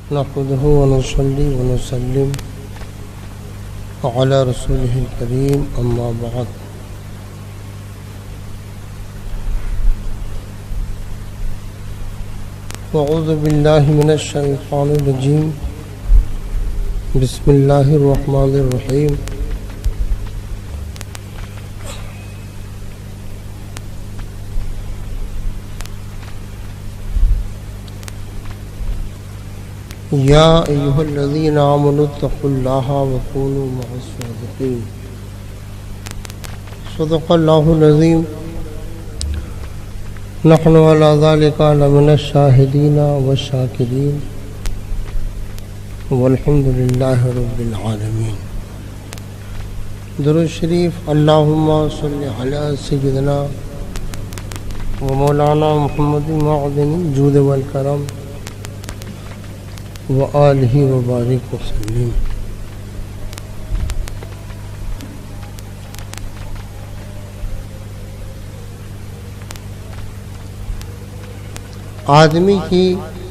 نحمده ونصلي ونسلم على رسوله الكريم أما بعد أعوذ بالله من الشيطان الرجيم بسم الله الرحمن الرحيم يا أيها الذين آمنوا اتقوا الله وكونوا مع الصادقين صدق الله العظيم نحن على ذلك لمن الشاهدين والشاكرين والحمد لله رب العالمين. درود شریف. اللهم صل على سيدنا ومولانا محمد معدن الجود والكرم وآلہ وبارک وسلم. آدمی کی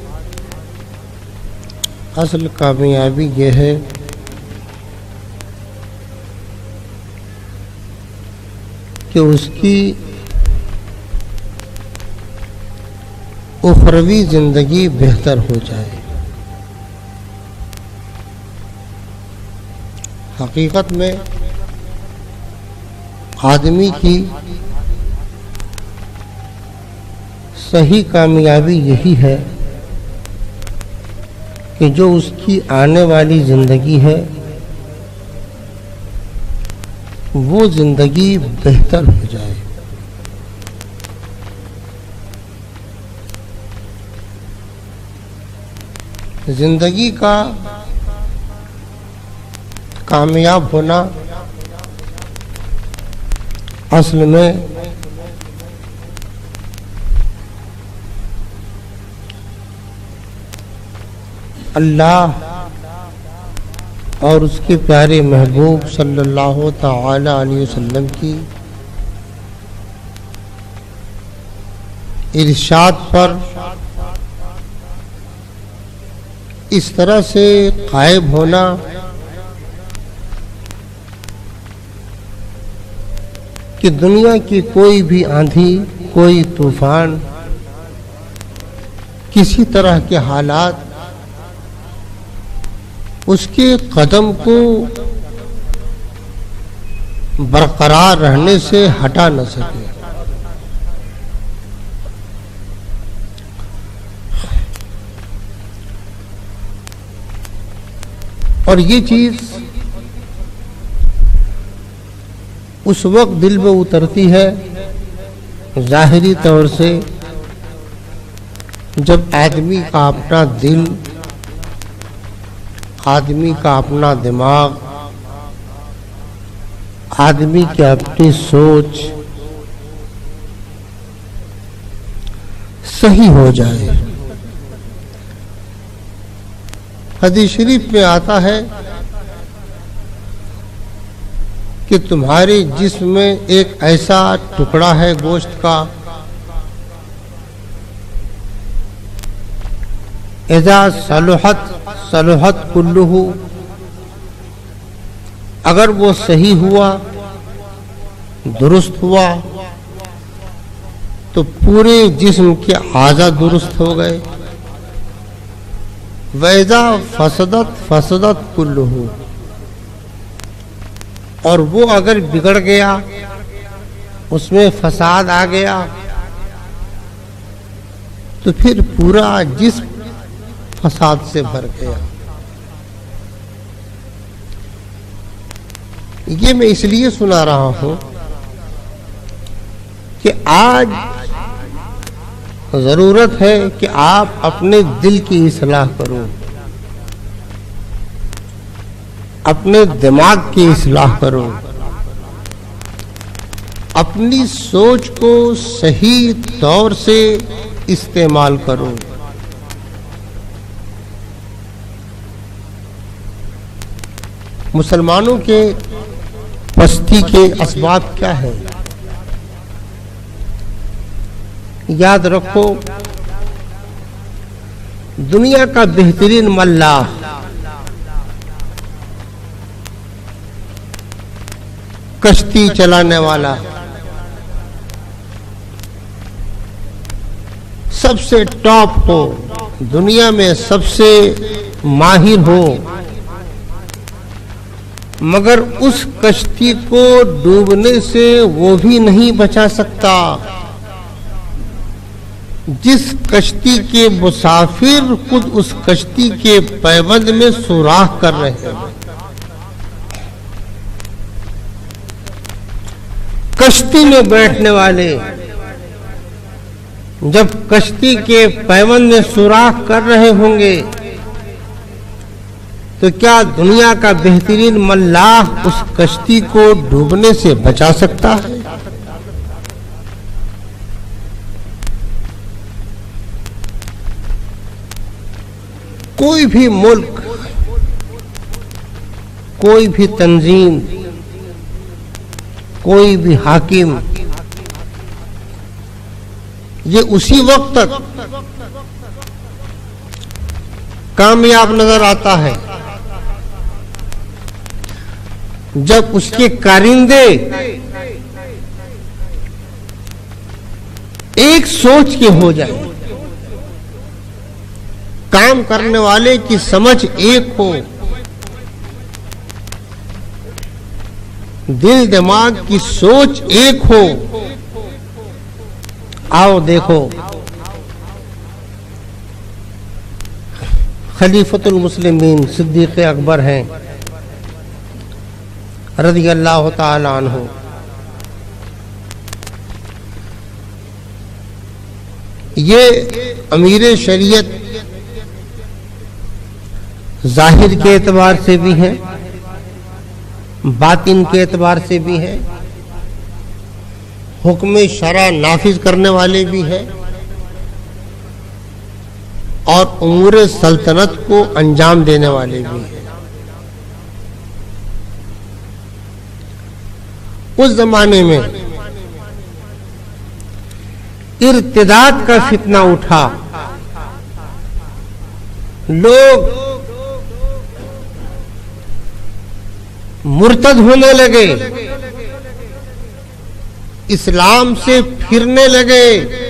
اصل کامیابی یہ ہے کہ اس کی اخروی زندگی بہتر ہو جائے. حقیقت میں آدمی کی صحیح کامیابی یہی ہے کہ جو اس کی آنے والی زندگی ہے وہ زندگی بہتر ہو جائے. زندگی کا کامیاب ہونا اصل میں اللہ اور اس کے پیارے محبوب صلی اللہ تعالی علیہ وسلم کی ارشاد پر اس طرح سے قائم ہونا کہ دنیا کی کوئی بھی آندھی، کوئی طوفان، کسی طرح کے حالات اس کے قدم کو برقرار رہنے سے ہٹا نہ سکے. اور یہ چیز اس وقت دل میں اترتی ہے ظاہری طور سے جب آدمی کا اپنا دل، آدمی کا اپنا دماغ، آدمی کی اپنی سوچ صحیح ہو جائے. حدیث شریف میں آتا ہے کہ تمہارے جسم میں ایک ایسا ٹکڑا ہے گوشت کا، اذا صلحت صلحت کلہ، اگر وہ صحیح ہوا، درست ہوا تو پورے جسم کے اعضاء درست ہو گئے. وَإِذَا فَسَدَتْ فَسَدَتْ كُلُّهُ، اور وہ اگر بگڑ گیا، اس میں فساد آ گیا تو پھر پورا جسم فساد سے بھر گیا. یہ میں اس لیے سنا رہا ہوں کہ آج ضرورت ہے کہ آپ اپنے دل کی اصلاح کرو، اپنے دماغ کی اصلاح کرو، اپنی سوچ کو صحیح طور سے استعمال کرو. مسلمانوں کے پستی کے اسباب کیا ہے؟ یاد رکھو دنیا کا بہترین ملاح کشتی چلانے والا سب سے ٹاپ ہو، دنیا میں سب سے ماہر ہو، مگر اس کشتی کو ڈوبنے سے وہ بھی نہیں بچا سکتا جس کشتی کے مسافر خود اس کشتی کے پیوند میں سوراخ کر رہے ہیں۔ کشتی میں بیٹھنے والے جب کشتی کے پیوند میں سوراخ کر رہے ہوں گے تو کیا دنیا کا بہترین ملاح اس کشتی کو ڈوبنے سے بچا سکتا ہے؟ کوئی بھی ملک، کوئی بھی تنظیم، کوئی بھی حاکم یہ اسی وقت تک کامیاب نظر آتا ہے جب اس کے کارندے ایک سوچ کے ہو جائیں، کام کرنے والے کی سمجھ ایک ہو، دل دماغ کی سوچ ایک ہو۔ آؤ دیکھو، خلیفۃ المسلمین صدیق اکبر ہیں رضی اللہ تعالی عنہ، یہ امیر شریعت ظاہر کے اعتبار سے بھی ہیں، باطن کے اعتبار سے بھی ہیں، حکم شرع نافذ کرنے والے بھی ہیں اور امور سلطنت کو انجام دینے والے بھی ہیں۔ اس زمانے میں ارتداد کا فتنہ اٹھا، لوگ مرتد ہونے لگے، اسلام سے پھرنے لگے،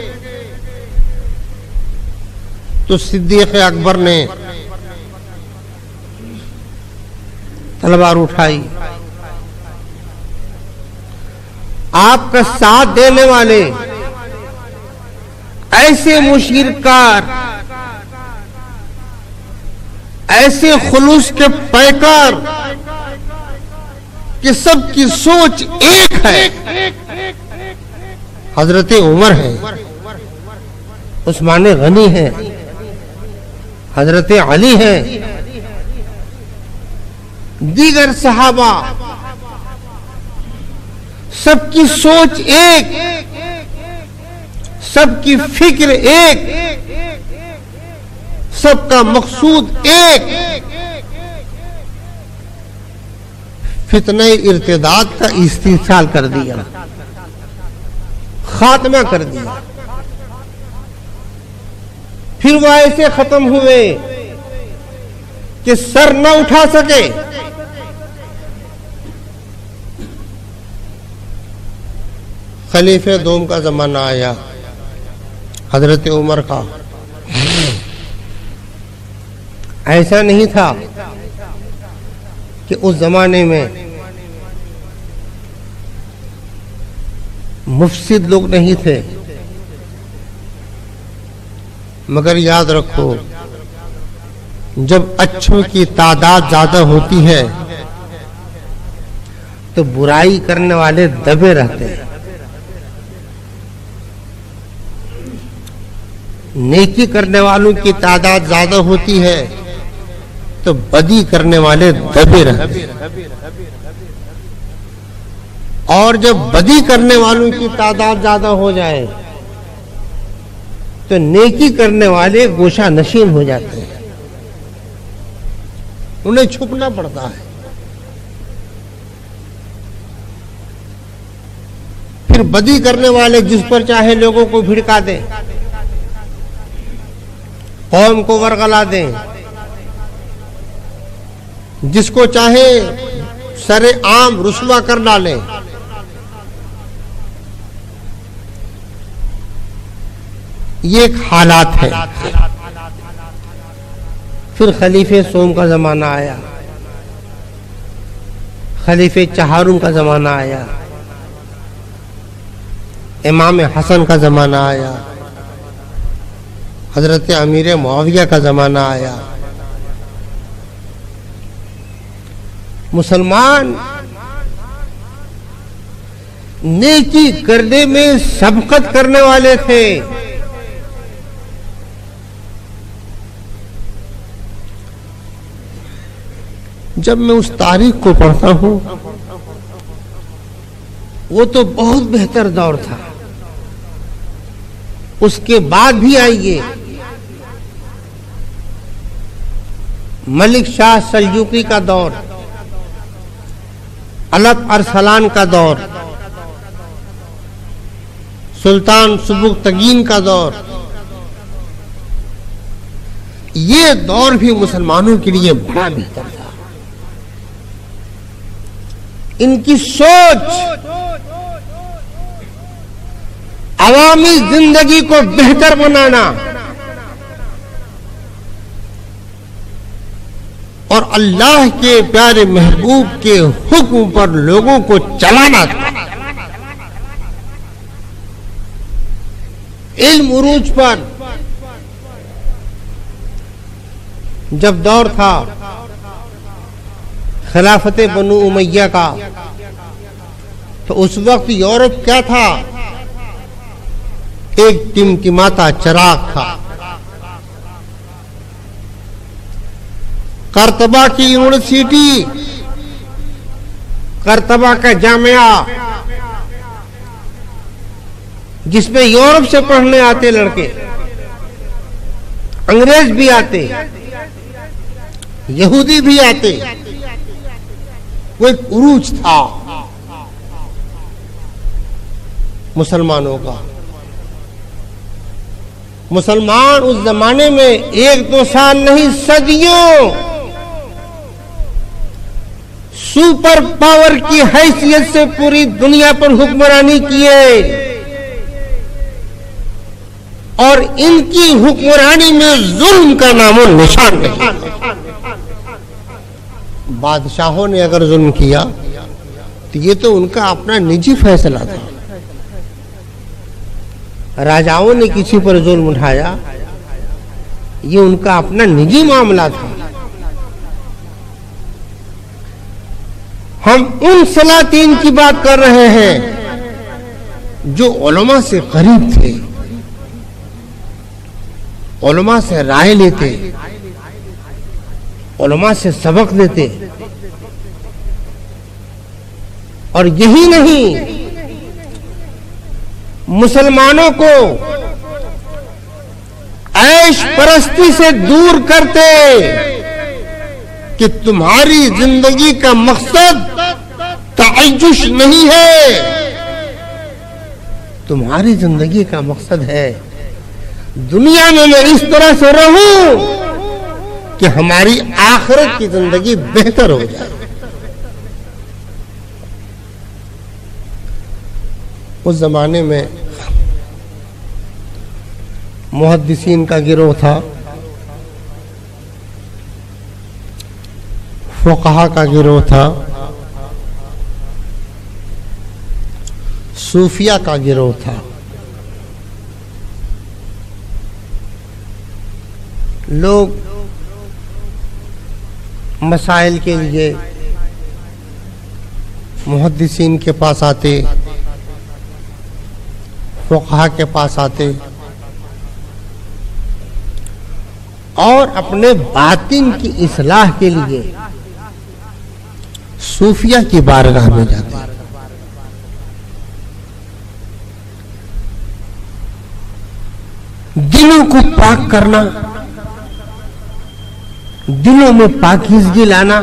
تو صدیق اکبر نے تلوار اٹھائی۔ آپ کا ساتھ دینے والے ایسے مشرکار، ایسے خلوص کے پیکار کہ سب کی سوچ ایک ہے، حضرت عمر ہیں، عثمان غنی ہیں، حضرت علی ہیں، دیگر صحابہ، سب کی سوچ ایک، سب کی فکر ایک، سب کا مقصود ایک، فتنہ ارتداد کا استحصال کر دیا، خاتمہ کر دیا۔ پھر وہ ایسے ختم ہوئے کہ سر نہ اٹھا سکے۔ خلیفہ دوم کا زمانہ آیا، حضرت عمر کا۔ ایسا نہیں تھا کہ اس زمانے میں مفسد لوگ نہیں تھے، مگر یاد رکھو جب اچھوں کی تعداد زیادہ ہوتی ہے تو برائی کرنے والے دبے رہتے ہیں، نیکی کرنے والوں کی تعداد زیادہ ہوتی ہے تو بدی کرنے والے دبے رہتے ہیں، اور جب بدی کرنے والوں کی تعداد زیادہ ہو جائے تو نیکی کرنے والے گوشہ نشین ہو جاتے ہیں، انہیں چھپنا پڑتا ہے۔ پھر بدی کرنے والے جس پر چاہے لوگوں کو بھڑکا دیں، قوم کو ورغلا دیں، جس کو چاہے سر عام رسوا کر ڈالیں۔ یہ ایک حالات ہے۔ پھر خلیفہ سوم کا زمانہ آیا، خلیفہ چہارم کا زمانہ آیا، امام حسن کا زمانہ آیا، حضرت امیر معاویہ کا زمانہ آیا۔ مسلمان نیکی کرنے میں سبقت کرنے والے تھے۔ جب میں اس تاریخ کو پڑھتا ہوں، وہ تو بہت بہتر دور تھا۔ اس کے بعد بھی آئیے، ملک شاہ سلجوقی کا دور، الپ ارسلان کا دور، سلطان سبکتگین کا دور، یہ دور بھی مسلمانوں کے لیے بڑا بہتر تھا۔ ان کی سوچ عوامی زندگی کو بہتر بنانا اور اللہ کے پیارے محبوب کے حکم پر لوگوں کو چلانا تھا۔ علم عروج پر جب دور تھا خلافت بنو امیہ کا، تو اس وقت یورپ کیا تھا؟ ایک ٹمٹماتا چراغ تھا۔ قرطبہ کی یونیورسٹی، قرطبہ کا جامعہ، جس میں یورپ سے پڑھنے آتے لڑکے، انگریز بھی آتے، یہودی بھی آتے، وہ ایک عروج تھا مسلمانوں کا۔ مسلمان اس زمانے میں ایک دو سال نہیں، صدیوں سپر پاور کی حیثیت سے پوری دنیا پر حکمرانی کیے، اور ان کی حکمرانی میں ظلم کا نام و نشان نہیں۔ بادشاہوں نے اگر ظلم کیا تو یہ تو ان کا اپنا نجی فیصلہ تھا۔ راجاؤں نے کسی پر ظلم اٹھایا، یہ ان کا اپنا نجی معاملہ تھا۔ ہم ان سلاطین کی بات کر رہے ہیں جو علماء سے قریب تھے، علماء سے رائے لیتے، علماء سے سبق لیتے، اور یہی نہیں، مسلمانوں کو عیش پرستی سے دور کرتے کہ تمہاری زندگی کا مقصد تعیش نہیں ہے، تمہاری زندگی کا مقصد ہے دنیا میں میں اس طرح سے رہوں کہ ہماری آخرت کی زندگی بہتر ہو جائے۔ اس زمانے میں محدثین کا گروہ تھا، فقہا کا گروہ تھا، صوفیہ کا گروہ تھا۔ لوگ مسائل کے لیے محدثین کے پاس آتے، فقہا کے پاس آتے، اور اپنے باطن کی اصلاح کے لیے صوفیہ کی بارگاہ میں جاتے۔ دلوں کو پاک کرنا، دلوں میں پاکیزگی لانا،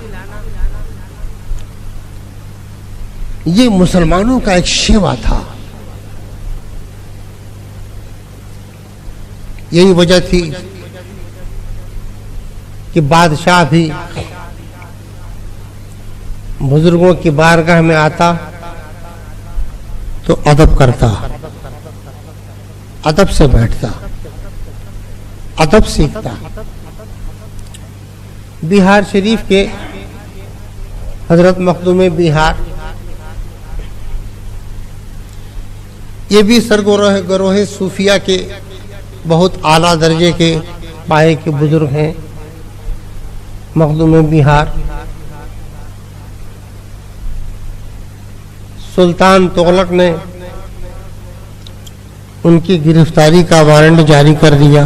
یہ مسلمانوں کا ایک شیوا تھا۔ یہی وجہ تھی کہ بادشاہ بھی بزرگوں کی بارگاہ میں آتا تو ادب کرتا، ادب سے بیٹھتا، ادب سیکھتا۔ بہار شریف کے حضرت مخدوم بہار، یہ بھی گروہ صوفیہ کے بہت اعلیٰ درجے کے پائے کے بزرگ ہیں۔ مخدوم بہار سلطان تغلق نے ان کی گرفتاری کا وارنٹ جاری کر دیا۔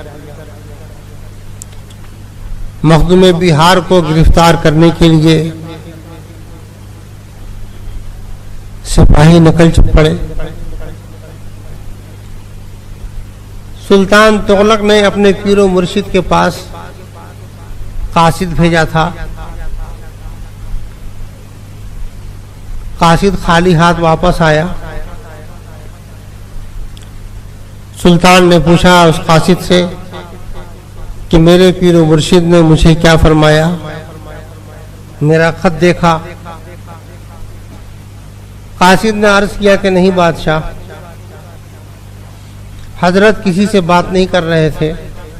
مخدوم بہار کو گرفتار کرنے کے لیے سپاہی نکل پڑے۔ سلطان تغلق نے اپنے پیر و مرشد کے پاس قاصد بھیجا تھا۔ قاصد خالی ہاتھ واپس آیا۔ سلطان نے پوچھا اس قاصد سے کہ میرے پیر و مرشد نے مجھے کیا فرمایا؟ میرا خط دیکھا؟ قاصد نے عرض کیا کہ نہیں بادشاہ، حضرت کسی سے بات نہیں کر رہے تھے،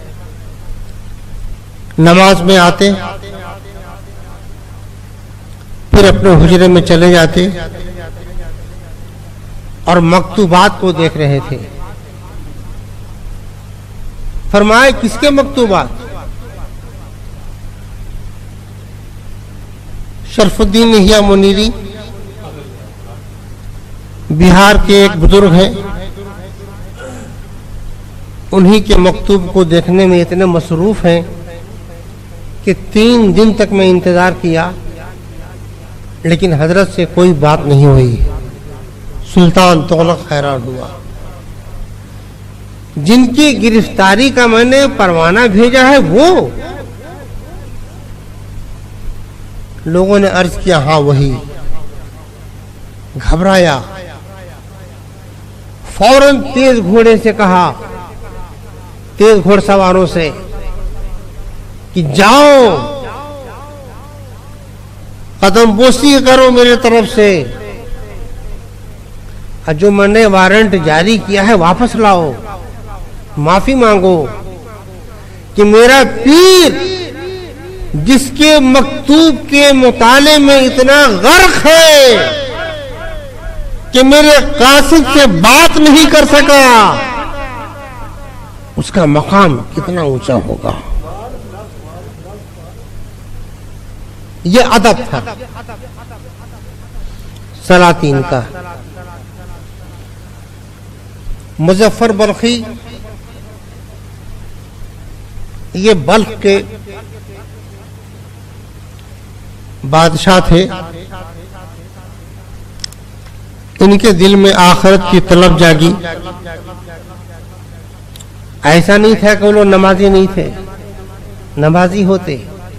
نماز میں آتے پھر اپنے حجرے میں چلے جاتے اور مکتوبات کو دیکھ رہے تھے۔ فرمایا کس کے مکتوبات؟ شرف الدین احیاء منیری بہار کے ایک بزرگ ہیں، انہی کے مکتوب کو دیکھنے میں اتنے مصروف ہیں کہ 3 دن تک میں انتظار کیا لیکن حضرت سے کوئی بات نہیں ہوئی۔ سلطان تغلق حیران ہوا۔ جن کی گرفتاری کا میں نے پروانہ بھیجا ہے وہ؟ لوگوں نے عرض کیا ہاں وہی۔ گھبرایا، فوراً تیز گھوڑے سے کہا، تیز گھوڑ سواروں سے کہ جاؤ قدم بوسی کرو میرے طرف سے، اور جو میں نے وارنٹ جاری کیا ہے واپس لاؤ، معافی مانگو کہ میرا پیر جس کے مکتوب کے مطالعے میں اتنا غرق ہے کہ میرے قاصد سے بات نہیں کر سکا، اس کا مقام کتنا اونچا ہوگا۔ یہ ادب تھا سلاطین کا۔ مظفر بلخی یہ بلخ کے بادشاہ تھے، ان کے دل میں آخرت کی طلب جاگی۔ ایسا نہیں تھا کہ وہ لوگ نمازی نہیں تھے، نمازی ہوتے،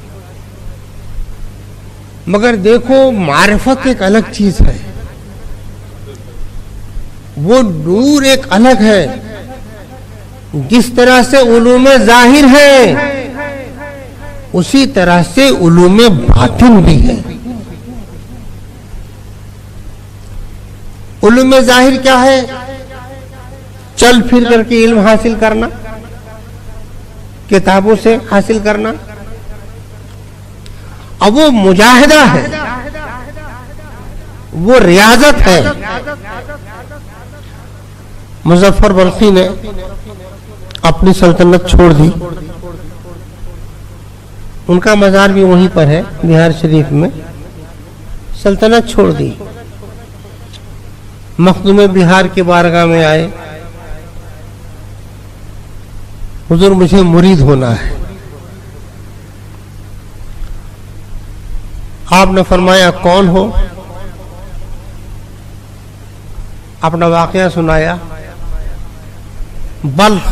مگر دیکھو معرفت ایک الگ چیز ہے، وہ نور ایک الگ ہے۔ جس طرح سے علوم ظاہر ہے اسی طرح سے علوم باطن بھی ہے۔ علوم ظاہر کیا ہے؟ چل پھر کر کے علم حاصل کرنا، کتابوں سے حاصل کرنا، اب وہ مجاہدہ ہے، وہ ریاضت ہے۔ مظفر بلخی نے اپنی سلطنت چھوڑ دی، ان کا مزار بھی وہیں پر ہے بہار شریف میں۔ سلطنت چھوڑ دی، مخدوم بہار کے بارگاہ میں آئے، حضور مجھے مرید ہونا ہے۔ آپ نے فرمایا کون ہو؟ اپنا واقعہ سنایا۔ بلخ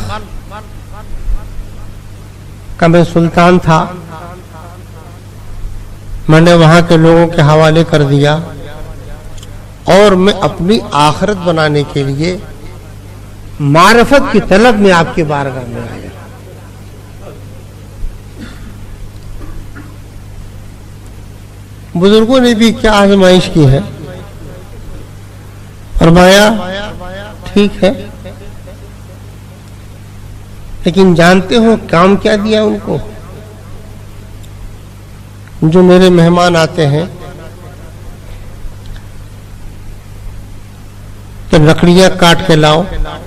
کا میں سلطان تھا، میں نے وہاں کے لوگوں کے حوالے کر دیا اور میں اپنی آخرت بنانے کے لیے معرفت کی طلب میں آپ کے بارگاہ میں آیا۔ बुजुर्गों ने भी क्या आजमाइश की है। फरमाया ठीक है, लेकिन जानते हो काम क्या दिया उनको? जो मेरे मेहमान आते हैं तो लकड़ियां काट के लाओ,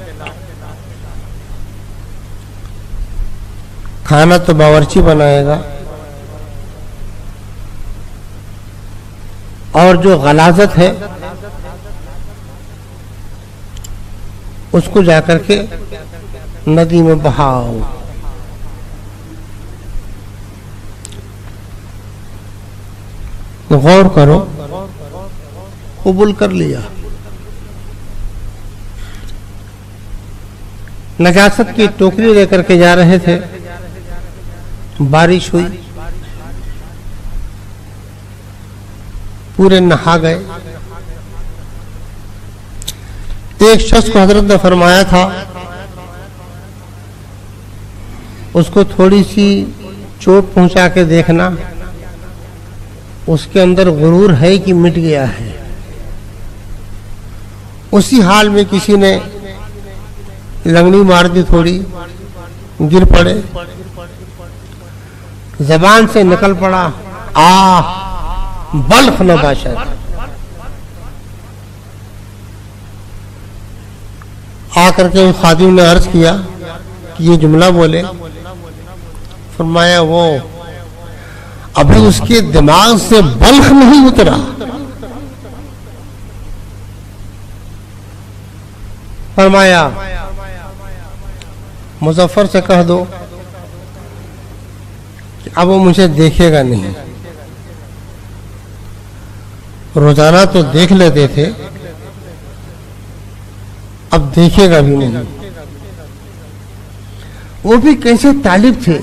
खाना तो बावर्ची बनाएगा, और जो गलाजत है उसको जाकर के नदी में बहाओ। गौर करो, कबूल कर लिया। नजासत की टोकरी लेकर के जा रहे थे, बारिश हुई, पूरे नहा गए। एक शख्स को हजरत ने फरमाया था उसको थोड़ी सी चोट पहुंचा के देखना, उसके अंदर गुरूर है कि मिट गया है। उसी हाल में किसी ने लंगड़ी मार दी, थोड़ी गिर पड़े, जबान से निकल पड़ा आह बल्ख नबाशत। आकर के खादिम ने अर्ज किया कि ये जुमला बोले। फरमाया वो अभी उसके दिमाग से बल्ख नहीं उतरा। फरमाया मुजफ्फर से कह दो कि अब वो मुझे देखेगा नहीं। रोजाना तो देख लेते थे, अब देखेगा भी नहीं। वो भी कैसे तालिब थे।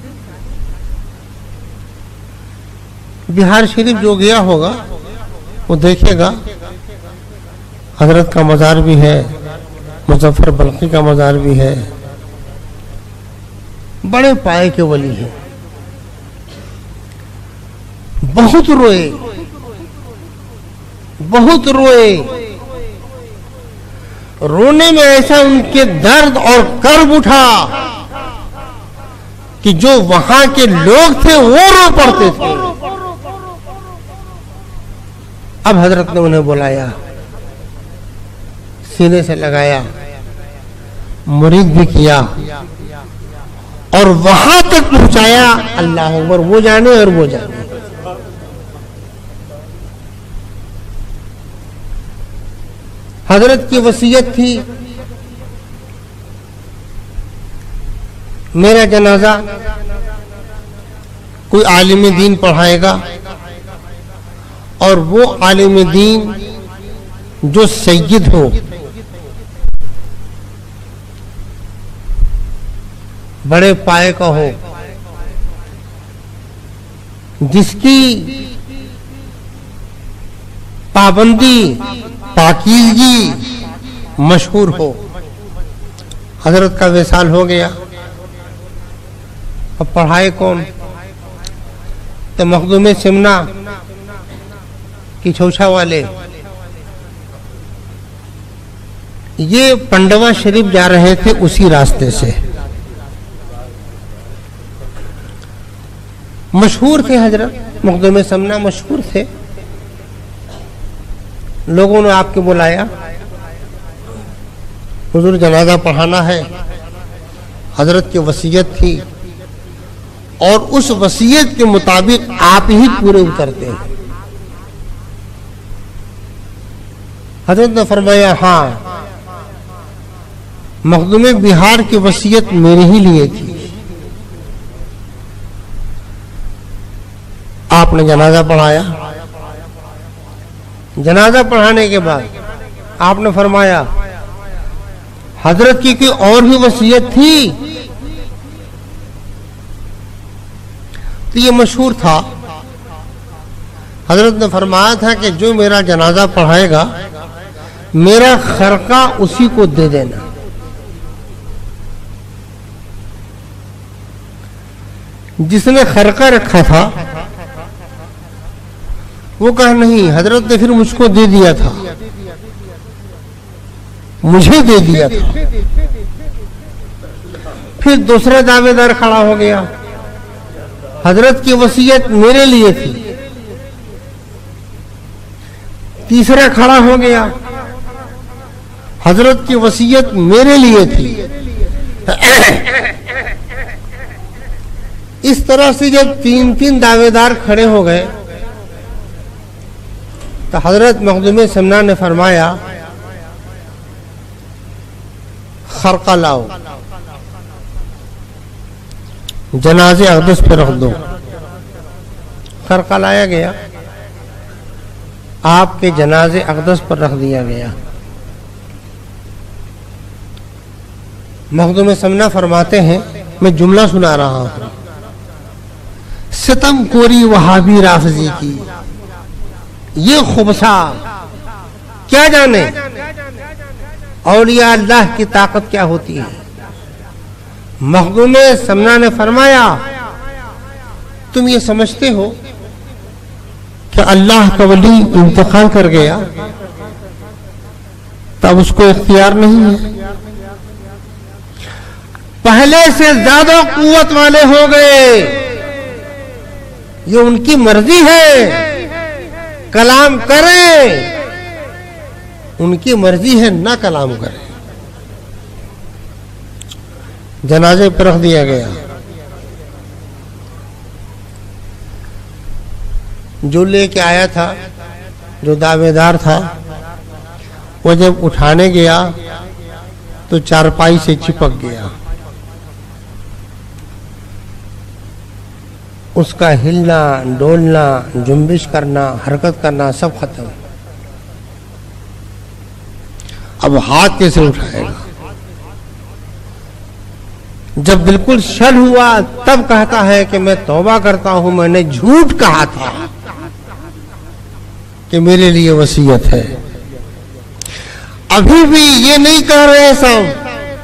बिहार शरीफ जो गया होगा वो देखेगा, हजरत का मजार भी है, मुजफ्फर बल्खी का मजार भी है। बड़े पाए के वली हैं। बहुत रोए, बहुत रोए। रोने में ऐसा उनके दर्द और कर्ब उठा कि जो वहां के लोग थे वो रो पड़ते थे। अब हजरत ने उन्हें बुलाया, सीने से लगाया, मुरीद भी किया और वहां तक पहुंचाया। अल्लाह अकबर, वो जाने और वो जाने। हजरत की वसीयत थी मेरा जनाजा कोई आलिम दीन पढ़ाएगा, और वो आलिम दीन जो सैयद हो, बड़े पाए का हो, जिसकी पाबंदी पाकीज़गी मशहूर हो। हजरत का विसाल हो गया। अब पढ़ाए कौन? तो मखदूम सिमना की छौछा वाले ये पंडवा शरीफ जा रहे थे, उसी रास्ते से मशहूर थे। हजरत मखदूम सिमना मशहूर थे। लोगों ने आपके बुलाया, हुजूर जनाजा पढ़ाना है। हजरत की वसीयत थी और उस वसीयत के मुताबिक आप ही पूरे उतरते हैं। हजरत ने फरमाया हाँ, मखदूम बिहार की वसीयत मेरे ही लिए थी। आपने जनाजा पढ़ाया। जनाजा पढ़ाने के बाद आपने फरमाया हजरत की कोई और भी वसीयत थी? तो ये मशहूर था। हजरत ने फरमाया था कि जो मेरा जनाजा पढ़ाएगा मेरा खरका उसी को दे देना। जिसने खरका रखा था وہ کہا نہیں، حضرت نے پھر مجھ کو دے دیا تھا، مجھے دے دیا تھا۔ پھر دوسرا دعوے دار کھڑا ہو گیا، حضرت کی وصیت میرے لیے تھی۔ تیسرا کھڑا ہو گیا، حضرت کی وصیت میرے لیے تھی۔ اس طرح سے جب تین دعوے دار کھڑے ہو گئے تو حضرت مخدوم سمنا نے فرمایا خرقہ لاؤ، جنازے اقدس پہ رکھ دو۔ خرقہ لایا گیا، آپ کے جنازے اقدس پر رکھ دیا گیا۔ مخدوم سمنا فرماتے ہیں، میں جملہ سنا رہا ہوں، ستم کوری وہابی رافضی کی یہ خبثہ کیا جانے اولیاء اللہ کی طاقت کیا ہوتی ہے۔ مخدوم سمنا نے فرمایا تم یہ سمجھتے ہو کہ اللہ کا ولی انتقال کر گیا تب اس کو اختیار نہیں ہے، پہلے سے زیادہ قوت والے ہو گئے، یہ ان کی مرضی ہے، کلام کریں، ان کی مرضی ہے نہ کلام کریں۔ جنازے پر رکھ دیا گیا۔ جو لے کے آیا تھا، جو دعوے دار تھا، وہ جب اٹھانے گیا تو چارپائی سے چپک گیا، اس کا ہلنا ڈولنا جنبش کرنا حرکت کرنا سب ختم۔ اب ہاتھ کیسے اٹھائے گا؟ جب بالکل شل ہوا تب کہتا ہے کہ میں توبہ کرتا ہوں، میں نے جھوٹ کہا تھا کہ میرے لیے وصیت ہے۔ ابھی بھی یہ نہیں کہہ رہے سب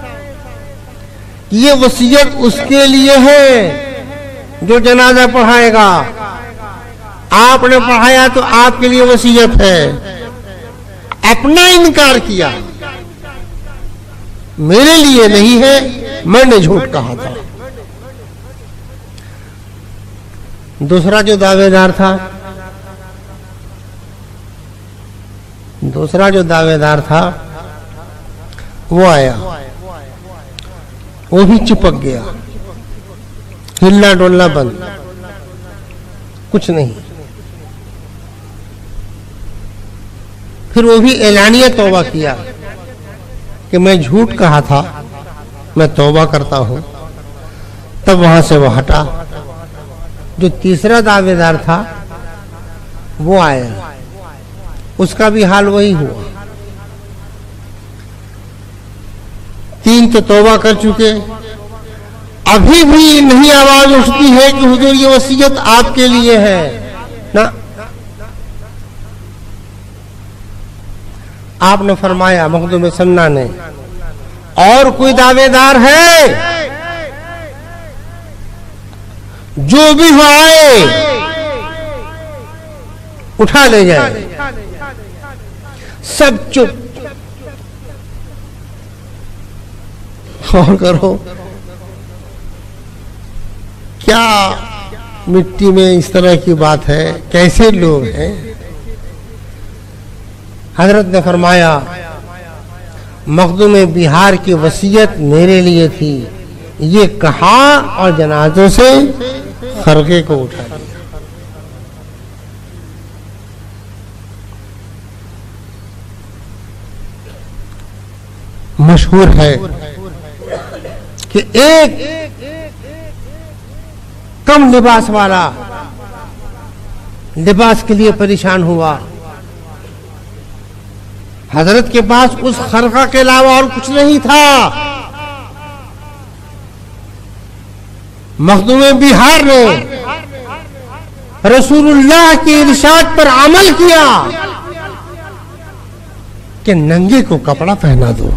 یہ وصیت اس کے لیے ہے جو جنازہ پڑھائے گا، آپ نے پڑھایا تو آپ کے لیے وصیت ہے۔ اپنا انکار کیا، میرے لیے نہیں ہے، میں نے جھوٹ کہا تھا۔ دوسرا جو دعوے دار تھا وہ آیا، وہ بھی چپک گیا، ہلنا ڈولنا بند، کچھ نہیں۔ پھر وہ بھی اعلانیہ توبہ کیا کہ میں جھوٹ کہا تھا، میں توبہ کرتا ہوں۔ تب وہاں سے وہ ہٹا۔ جو تیسرا دعوے دار تھا وہ آیا، اس کا بھی حال وہی ہوا۔ تین تو توبہ کر چکے، ابھی بھی نہیں آواز اٹھتی ہے کہ حضور یہ وصیت آپ کے لیے ہے نا۔ آپ نے فرمایا مخدوم سمنا نے، اور کوئی دعوے دار ہے؟ جو بھی ہو آئے اٹھا لے جائے۔ سب چپ۔ غور کرو کیا مٹی میں اس طرح کی بات ہے، کیسے لوگ ہیں۔ حضرت نے فرمایا مخدوم بہار کی وصیت میرے لیے تھی، یہ کہا اور جنازوں سے خرقے کو اٹھا لیا۔ مشہور ہے کہ ایک کم لباس والا لباس کے لیے پریشان ہوا، حضرت کے پاس اس خرقہ کے علاوہ اور کچھ نہیں تھا۔ مخدوم بہار نے رسول اللہ کے ارشاد پر عمل کیا کہ ننگے کو کپڑا پہنا دو۔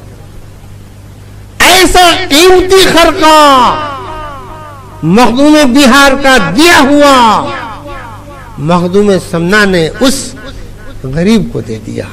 ایسا قیمتی خرقہ مخدوم بہار کا دیا ہوا مخدوم سمنا نے اس غریب کو دے دیا۔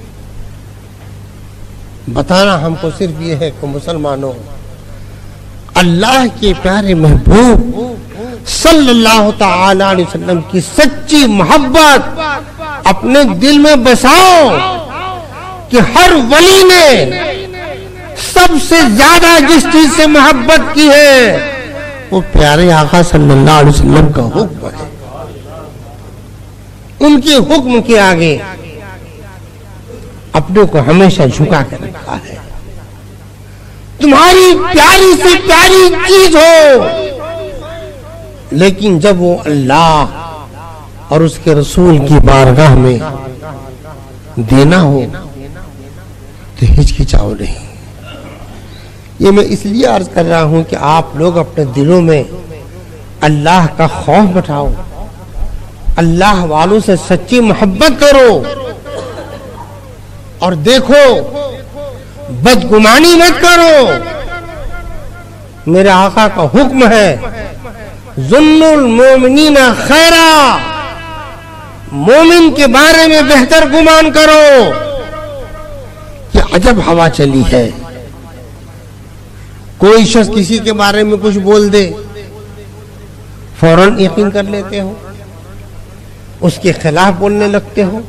بتانا ہم کو صرف یہ ہے کہ مسلمانوں، اللہ کے پیارے محبوب صلی اللہ تعالی علیہ وسلم کی سچی محبت اپنے دل میں بساؤ کہ ہر ولی نے سب سے زیادہ جس چیز سے محبت کی ہے وہ پیارے آقا صلی اللہ علیہ وسلم کا حکم ہے۔ ان کے حکم کے آگے اپنے کو ہمیشہ جھکا کر رکھا ہے۔ تمہاری پیاری سے پیاری چیز ہو، لیکن جب وہ اللہ اور اس کے رسول کی بارگاہ میں دینا ہو تو ہچکچاؤ نہیں۔ یہ میں اس لیے عرض کر رہا ہوں کہ آپ لوگ اپنے دلوں میں اللہ کا خوف بٹھاؤ، اللہ والوں سے سچی محبت کرو، اور دیکھو بدگمانی مت کرو۔ میرے آقا کا حکم ہے ظن المومنین خیرا، مومن کے بارے میں بہتر گمان کرو۔ کہ عجب ہوا چلی ہے، کوئی شخص کسی کے بارے میں کچھ بول دے فوراً یقین کر لیتے ہو، اس کے خلاف بولنے لگتے ہو۔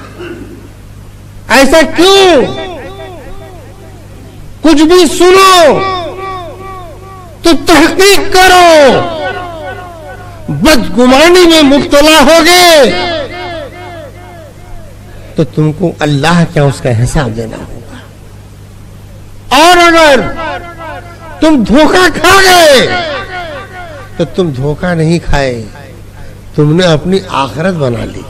ایسا کیوں؟ کچھ بھی سنو تو تحقیق کرو، بدگمانی میں مبتلا ہوگے تو تم کو اللہ کیا اس کا حساب دینا ہوگا۔ اور اگر تم دھوکہ کھا گئے تو تم دھوکہ نہیں کھائے، تم نے اپنی آخرت بنا لی۔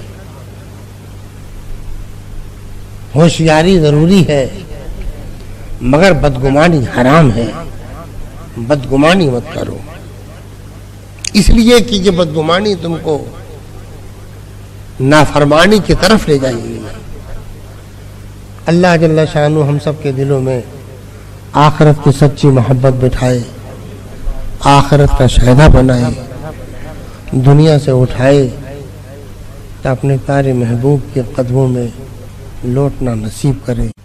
ہوشیاری ضروری ہے، مگر بدگمانی حرام ہے، بدگمانی مت کرو، اس لیے کہ یہ بدگمانی تم کو نافرمانی کی طرف لے جائے گی۔ اللہ جل شانہ ہم سب کے دلوں میں آخرت کی سچی محبت بٹھائے، آخرت کا شہدا بنائے، دنیا سے اٹھائے تو اپنے پیارے محبوب کے قدموں میں لوٹنا نصیب کرے۔